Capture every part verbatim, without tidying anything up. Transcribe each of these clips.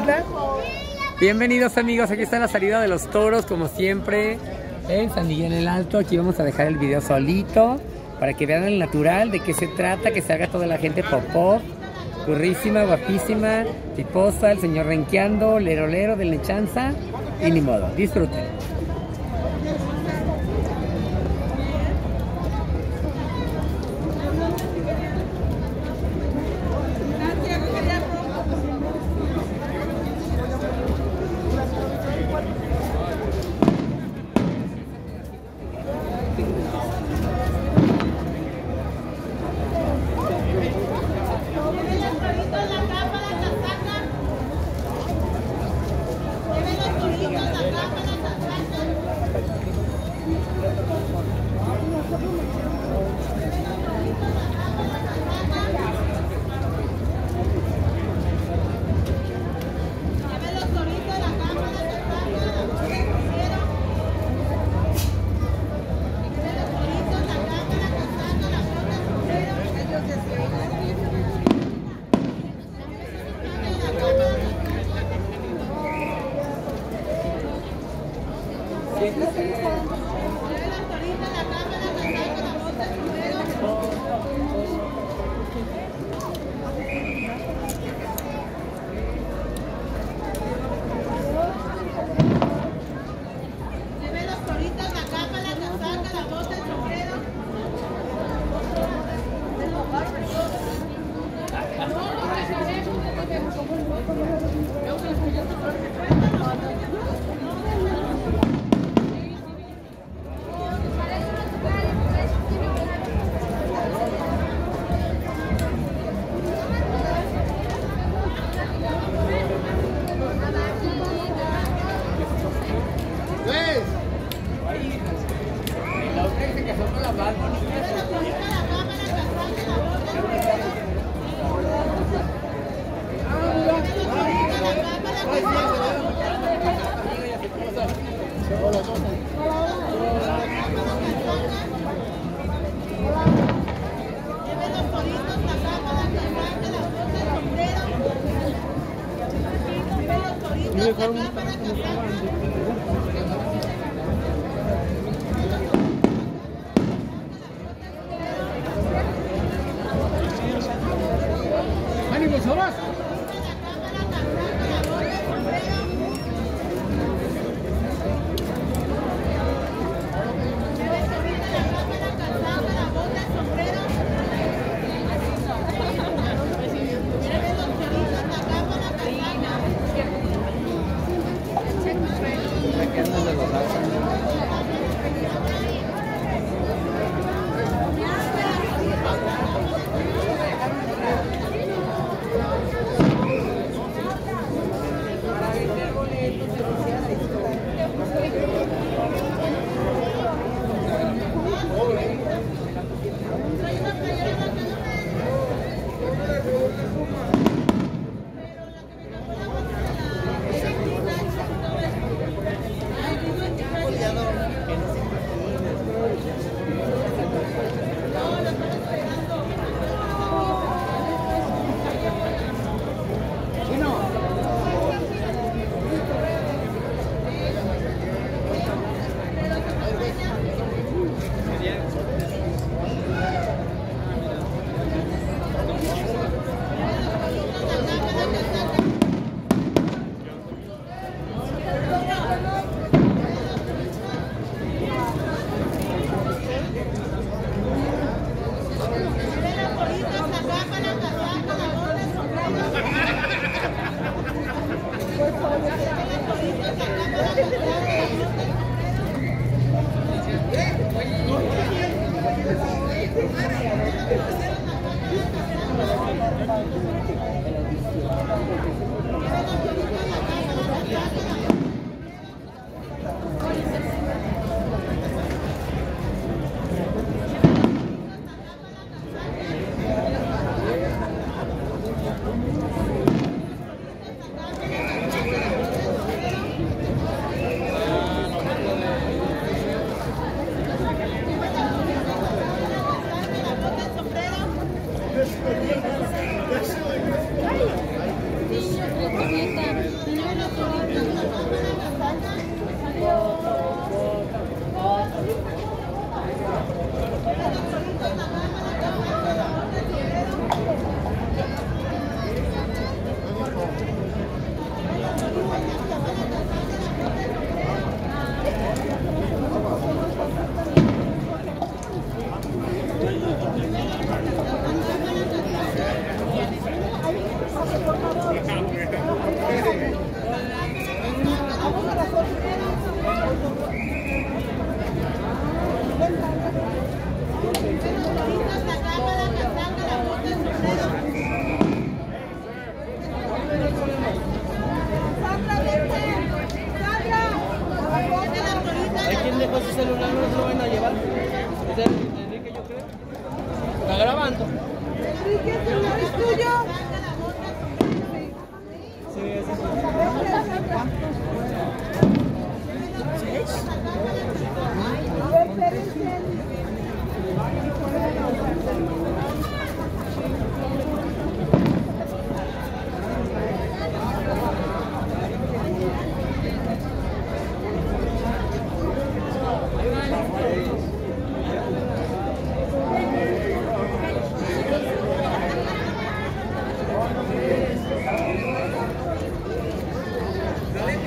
Bienvenidos amigos, aquí está la salida de los toros como siempre en San Miguel el Alto. Aquí vamos a dejar el video solito para que vean el natural, de qué se trata, que se haga toda la gente popó, currísima, guapísima, tiposa, el señor renqueando, lero lero de lechanza y ni modo, disfruten.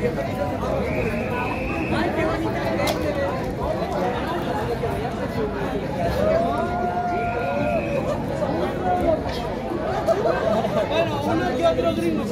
Bueno, uno que otro gringo.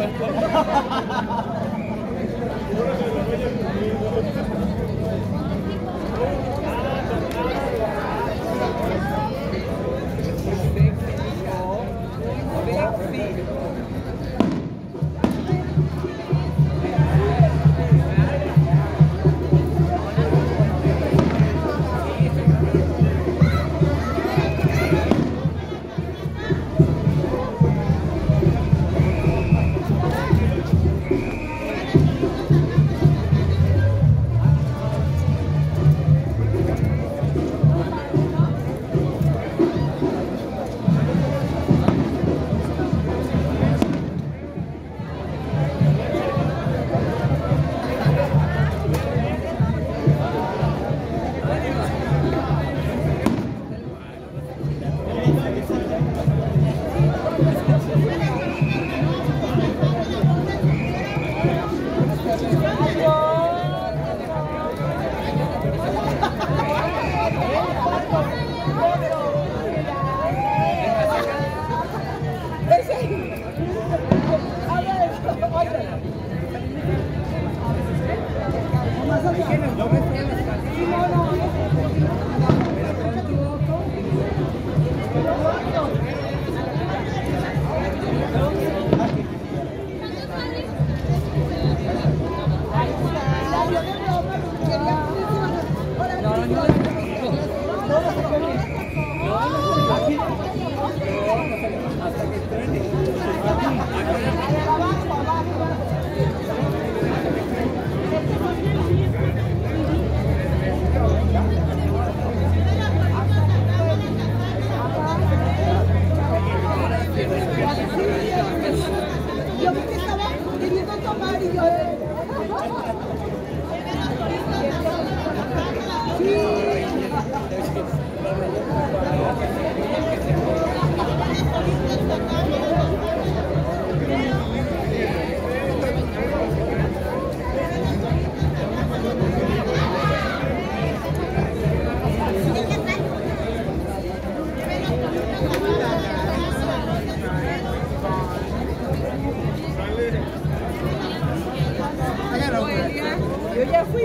Yo ya fui.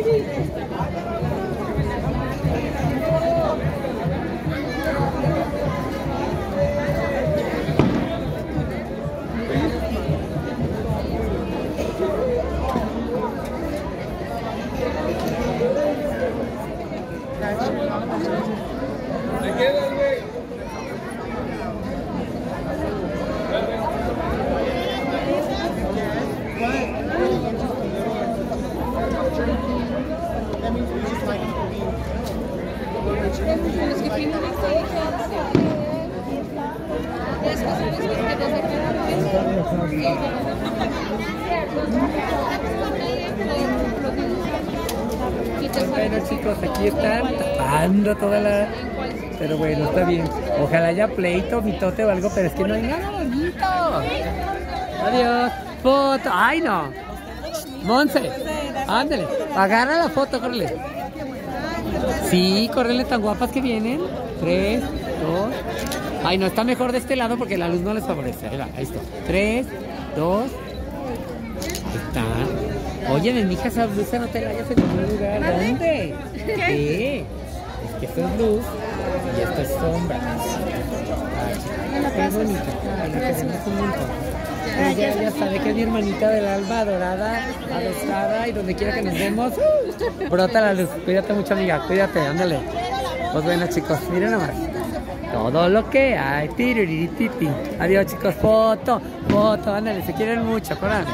Bueno chicos, aquí están tapando toda la... Pero bueno, está bien. Ojalá haya pleito, mitote o algo, pero es que no hay nada bonito. Adiós. Foto. Ay, no. Monse, ándale. Agarra la foto, córrele. Sí, córrele, tan guapas que vienen. Tres, dos. Ay, no, está mejor de este lado porque la luz no les favorece. Ahí va, ahí está. Tres, dos. Ahí está. Oye, mi hija, esa blusa no te la hayas en ningún lugar. ¿Dónde? ¿Qué? Es que esto es luz y esto es sombra. Ay, qué bonita. Ay, la queremos un montón. Ella ya sabe que es mi hermanita del alba, adorada, adosada, y donde quiera que nos vemos, brota la luz. Cuídate mucho, amiga, cuídate, ándale. Pues bueno, chicos, miren nomás. Todo lo que hay. Tirirititi. Adiós, chicos. Foto, foto, ándale, se quieren mucho, acuérdate.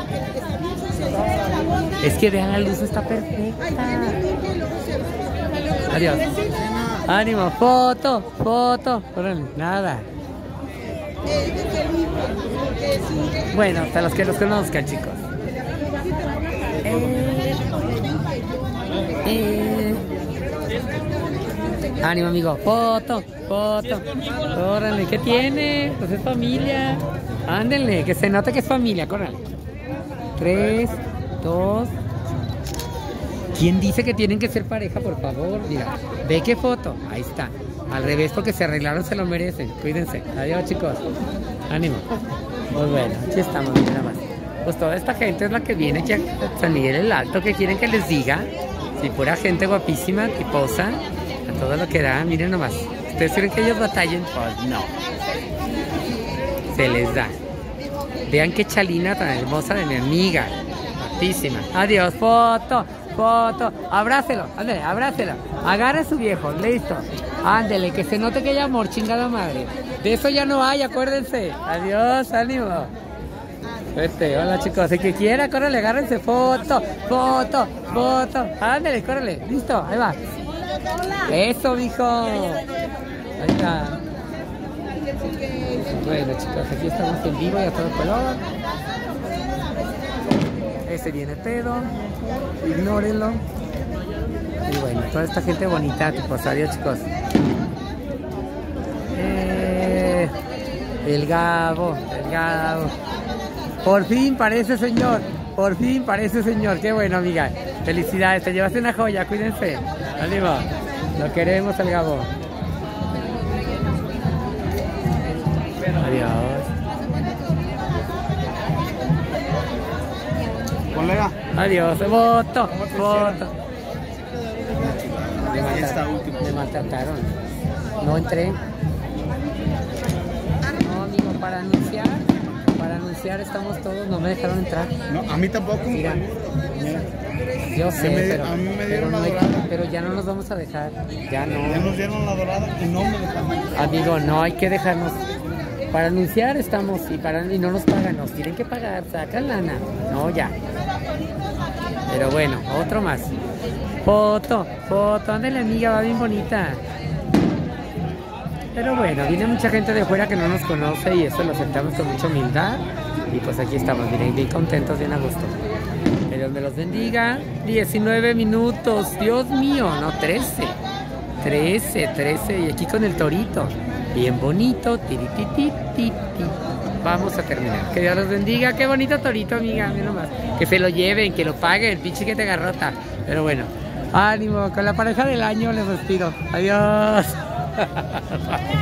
Es que vean, la luz está perfecta. Adiós. Ánimo, foto, foto. Órale, nada. Bueno, hasta los que los conozcan, chicos. Eh, eh. Ánimo, amigo. Foto, foto. Córranle, ¿qué tiene? Pues es familia. Ándenle, que se note que es familia, córranle. Tres, dos, ¿Quién dice que tienen que ser pareja, por favor? Mira, ve qué foto. Ahí está. Al revés, porque se arreglaron, se lo merecen. Cuídense. Adiós, chicos. Ánimo. Pues bueno, aquí estamos, mira nada más. Pues toda esta gente es la que viene aquí a San Miguel el Alto. ¿Qué quieren que les diga? Sí, pura gente guapísima, tiposa. A todo lo que da, miren nomás. ¿Ustedes creen que ellos batallen? Pues no. Se les da. Vean qué chalina tan hermosa de mi amiga. Guapísima. Adiós, foto. Foto, abrácelo, ándale, abrácelo. Agarre a su viejo, listo. Ándele, que se note que hay amor, chingada madre. De eso ya no hay, acuérdense. Adiós, ánimo. Este, hola chicos, el que quiera, córrele, agárrense foto, foto, foto. Ándale, córrele, listo, ahí va. Eso, mijo. Ahí está. Bueno chicos, aquí estamos en vivo y a todo color. Ese viene pedo, ignórenlo. Y bueno, toda esta gente bonita, tipo, adiós chicos. Eh, el Gabo, el Gabo. Por fin parece señor, por fin parece señor. Qué bueno, amiga. Felicidades, te llevaste una joya, cuídense. Ánimo, lo queremos al Gabo. Adiós. Colega. Adiós, voto, voto. Me, Ahí está, maltrataron, último. me maltrataron. No entré. No, amigo, para anunciar, para anunciar estamos todos, no me dejaron entrar. No, a mí tampoco. Mira, Mira, yo sé, me- pero, a mí me pero, dieron no la hay- dorada. pero ya no nos vamos a dejar. Ya ya no. nos dieron la dorada y no me dejaron entrar. Amigo, no hay que dejarnos. Para anunciar estamos y, para, y no nos pagan, nos tienen que pagar, sacan lana. No, ya. Pero bueno, otro más. Foto, foto, ándale amiga, va bien bonita. Pero bueno, viene mucha gente de fuera que no nos conoce y eso lo aceptamos con mucha humildad. Y pues aquí estamos, miren, bien contentos, bien a gusto. Que Dios me los bendiga. diecinueve minutos, Dios mío, no, trece. trece, trece, y aquí con el torito. Bien bonito, tirititititi. Vamos a terminar. Que Dios los bendiga. Qué bonito torito, amiga. Mira nomás. Que se lo lleven, que lo paguen, pinche que te garrota. Pero bueno, ánimo. Con la pareja del año les despido. Adiós.